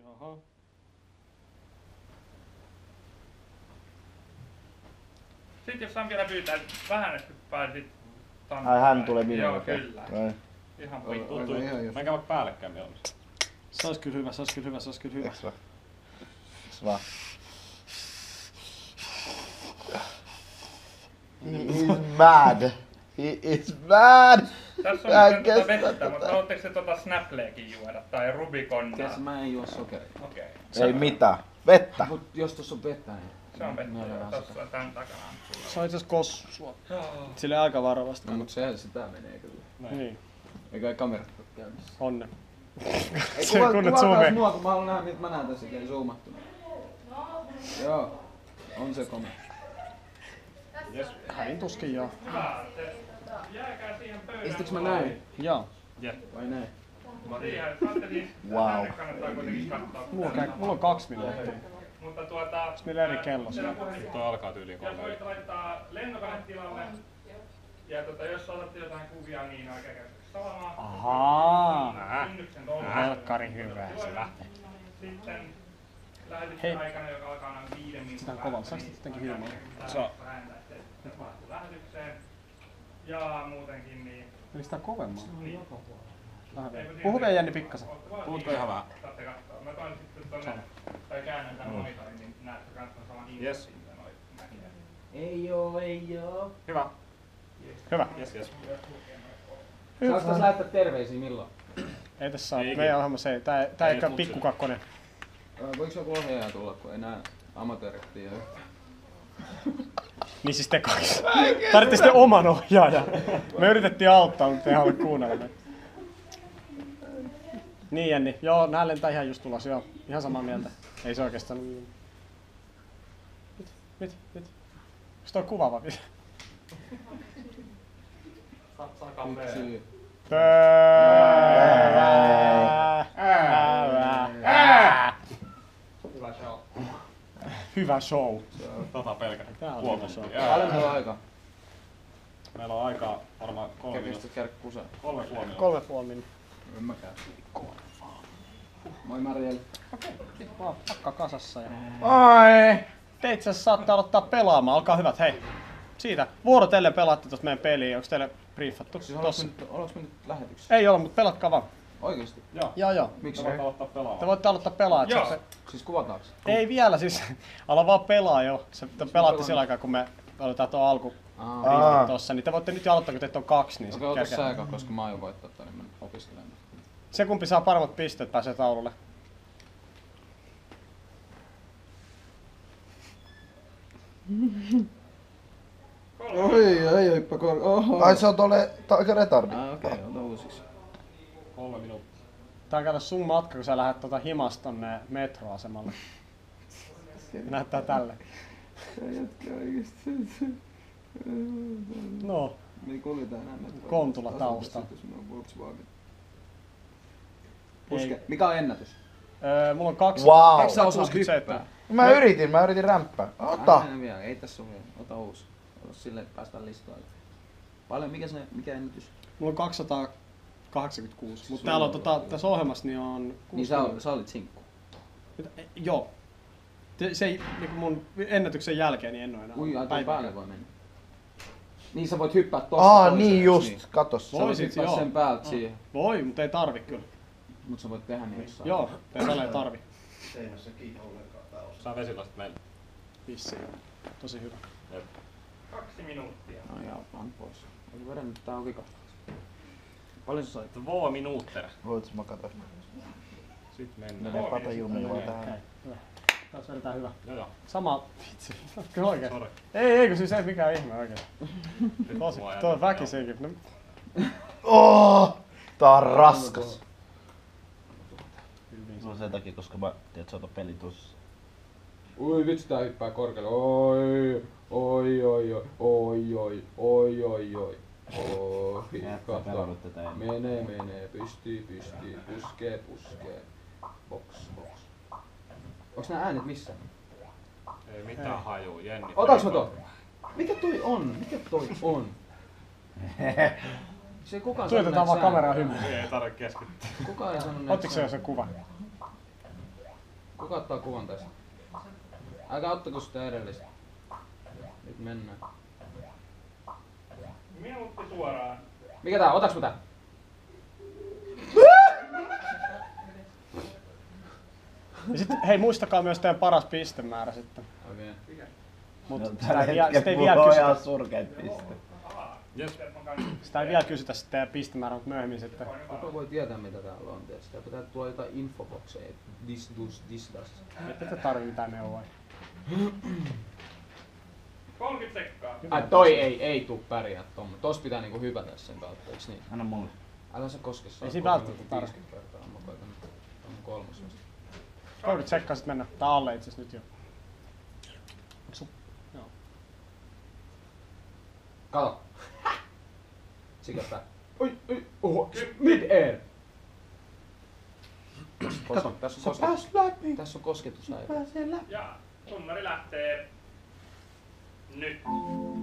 Jaha. Sitten jos saan vielä pyytää vähän, että pääsit Ai hän tulee minulle. Joo, kyllä. Ai. Ihan vittu. Menkää vaikka päällekkäin mieluummin. Se ois kyllä hyvä, se ois kyllä hyvä, se ois kyllä hyvä. Eiks vaan? Eiks vaan? He is mad. He is mad. Tässä on nyt vettä, mutta haluatteko se Snapleekin juoda? Tai Rubiconnaa? Tiedätkö, mä en juo sokeria. Okei. Ei mitään. Vettä. Mut jos tossa on vettä, niin... Se on vettä, tossa tän takana. Se on itse kossu sua. Sille aika varovasti. No, mut sehän sitä menee kyllä. Niin. Eikä ei kamerat ole käynnissä. Onne. Ei Se kunnet kuvataan zoomee. mua, kun mä haluan nähdä, mitä mä näen tässä ikään zoomattuna. Joo. On se komea. Jes. Häin tuskin joo. Hyvä. Jääkää siihen pöydän. Istuks mä näin? Joo. Vai näin? Siihen, saatte siis Wow. tänne kannattaa kuitenkin katsoa. Mulla on 2 minuuttia. Mutta Onks meillä eri kello siellä? Toi alkaa tyyliin 3. Ja voit laittaa lennokone tilalle. Ja jos otatte jotain kuvia, niin oikein käytössä salamaa. Ahaa. Kynnyksen toukossa. Helkkari hyvä, se lähtee. Sitten lähetyksen Hei. aikana, joka alkaa noin 5 minuutin. Sitä on kovalla. Saaks sittenkin hiljaa? Saa. Ääntä, että mahtuu lähetykseen. Ja muutenkin niin. Eli sitä kovemmaa. Niin. Vähän vielä. Puhu vielä Jenni pikkasen. Puhutko ihan vähän? Saatte katsoa. Mä toin sitten tonne, tai käännän tän monitorin, niin näette kans on saman info siitä noin näkee. Ei oo. Hyvä. Hyvä. Jes. Saaks tässä lähettää terveisiä milloin? Ei tässä oo. Meidän ohjelmassa ei. Tää ei ole pikkukakkonen. Voiko joku ohjaaja tulla, kun ei nää amatöörit tiedä? Niin siis te kaksi. Tarvitte sitten oman ohjaajan. Me yritettiin auttaa, mutta ei halua kuunnella meitä. Niin Jenni, joo, nää lentää ihan just tulos, joo. Ihan samaa mieltä. Ei se oikeastaan... Mit? Onks toi kuvaava vielä? Yksi. Hyvä show. Hyvä show. Tota pelkä. Tää on hyvä show. Paljon meillä on aikaa. Meillä on aikaa varmaan 3 Kävistä minuuttia. käydä kusaan. 3,5 minuuttia. 3,5 minuuttia. En mäkään. Moi Marielle. Sit vaan pakka kasassa ja... Ai. Te itse asiassa saatte aloittaa pelaamaan, olkaa hyvät, hei. Siitä, vuorotellen pelaatte tosta meidän peliä, onks teille briefattu? Siis Tossa. ollaanko me nyt lähetyksessä? Ei ole, mutta pelatkaa vaan. Oikeesti? Joo. Miksi? Voit aloittaa pelaamaan. Te voitte aloittaa pelaa. Joo. Siis kuvataanko? Ei vielä siis, ala vaan pelaa jo. Te pelaatte sillä aikaa, kun me aloitetaan tuo alku tossa, niin te voitte nyt jo aloittaa, kun teitä on 2, niin Okei, ota sä eka, koska mä aion voittaa tän, niin mä opiskelen. se kumpi saa paremmat pisteet pääsee taululle. Oi, hyppä oho. Ai se on tolle aika retardi. Okei, ota uusiksi. 3 minuuttia. Tää on kato sun matka, kun sä lähdet himasta tonne metroasemalle. Näyttää tälle. No, Me ei kuljeta enää metroa. Kontula taustalla. Volkswagen. Ei. Mikä on ennätys? Mulla on 2. Wow. Eikö sä osaa 67. hyppää? Mä yritin rämppää. Ota. Vielä. Ei tässä ole vielä. Ota uusi. Ota silleen, että päästään listoille. Paljon, mikä ennätys? Mulla on 286. Mutta täällä on tässä ohjelmassa niin on... Niin sä olit sinkku. Joo. Se ei, niin mun ennätyksen jälkeen niin en oo enää. Ui, ai tuon päivää. päälle voi mennä. Niin sä voit hyppää tosta toiseen, Niin eiks just, katos. Sä voit Voisit, hyppää joo. sen päältä siihen. Voi, mutta ei tarvi kyllä. Mut sä voit tehdä niin jossain. Joo, ei tarvi. Saa vesilasit meille. Vissi joo. Tosi hyvä. 2 minuuttia. No joo, on pois. Olet vedännyt tää ovi kohta. Paljon sä sait? 2 minuuttia. Voit mä kato. Sitten mennään. Menee patajummi vaan Okei, tähän. hyvä. Taas vedetään hyvä. Joo. Sama, vitsi, kyllä oikein. Sori. Ei kun siis ei mikään ihme oikein. Tosi, tuo on väkisinkin. No, Oh! Tää on raskas. Se on sen takia, koska mä tiedän, että sä otat pelin tossa. Ui vitsi, tää hyppää korkealle. Oi, oi, oi, oi, oi, oi, oi, oi, oi. Ohi, katso. Menee, pystyy, puskee. Box. Onks nää äänet missä? Ei mitään hajuu, Jenni. Otaks mä ton? Mikä toi on? Se ei kukaan tuijotetaan vaan kameraa hymyä. Ei tarvitse keskittyä. Kukaan ei sanonut näitä Ottiko se jo se kuva? Kuka ottaa kuvan tästä? Älkää ottako sitä edellistä. Nyt mennään. Minuutti suoraan. Mikä tää? Otaks mä tää? Ja sit, hei, muistakaa myös teidän paras pistemäärä sitten. Okei. Mut No, sitä tällä ei, sitä ei hetkellä vielä mulla on kysytä. ihan surkeet pisteet. Yes. Sitä ei vielä kysytä sitten teidän pistemäärä, mutta myöhemmin sitten. Kuka voi tietää mitä täällä on? Sitä pitää tulla jotain infobokseja. This does. Ette te tarvii mitään neuvoja. 30 sekkaa. Ai toi ei tuu pärjää tommo. Tos pitää niinku hypätä sen kautta, eiks niin? Anna mulle. Älä sä koske saa. Ei siinä välttämättä tarvitse. 50 kertaa. Mä koitan nyt. On kolmas vasta. 30 sekkaa sit mennä. Tää on alle itse nyt jo. Joo. Kato. Sikäpä. Oi, oho, mid-air! Tässä on kosketus. läpi. Tässä on kosketus. Pääsee läpi. Ja tunnari lähtee nyt.